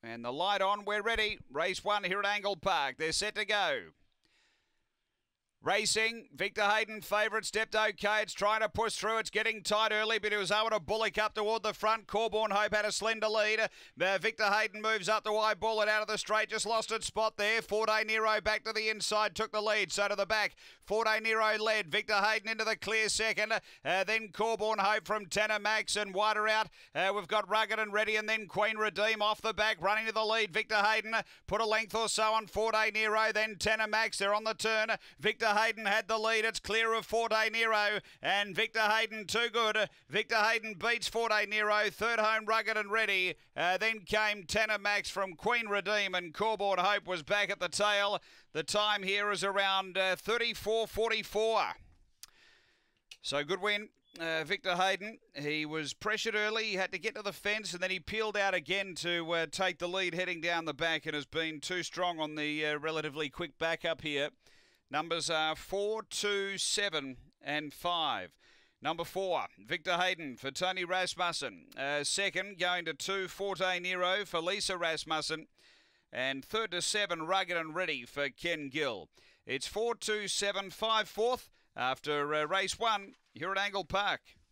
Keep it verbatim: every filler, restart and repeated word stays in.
And the light on, we're ready. Race one here at Angle Park. They're set to go. Racing, Victor Hayden favourite, stepped okay. It's trying to push through. It's getting tight early, but it was able to bullock up toward the front. Corborn Hope had a slender lead. Uh, Victor Hayden moves up the wide bullet out of the straight. Just lost its spot there. Four Day Nero back to the inside, took the lead. So to the back, Four Day Nero led. Victor Hayden into the clear second. Uh, then Corborn Hope from Tanner Max and wider out. Uh, we've got Rugged and Ready, and then Queen Redeem off the back, running to the lead. Victor Hayden put a length or so on Four Day Nero. Then Tanner Max, they're on the turn. Victor Hayden had the lead. It's clear of Four Day Nero, and Victor Hayden too good. Victor Hayden beats Four Day Nero. Third home, Rugged and Ready. Uh, then came Tanner Max from Queen Redeem, and Corborn Hope was back at the tail. The time here is around uh, thirty-four forty-four. So good win. Uh, Victor Hayden, he was pressured early, he had to get to the fence, and then he peeled out again to uh, take the lead heading down the back, and has been too strong on the uh, relatively quick backup here. Numbers are four, two, seven and five. Number four, Victor Hayden for Tony Rasmussen. Uh, second, going to two, Forte Nero for Lisa Rasmussen. And third to seven, Rugged and Ready for Ken Gill. It's four, two, seven, five, fourth after uh, race one here at Angle Park.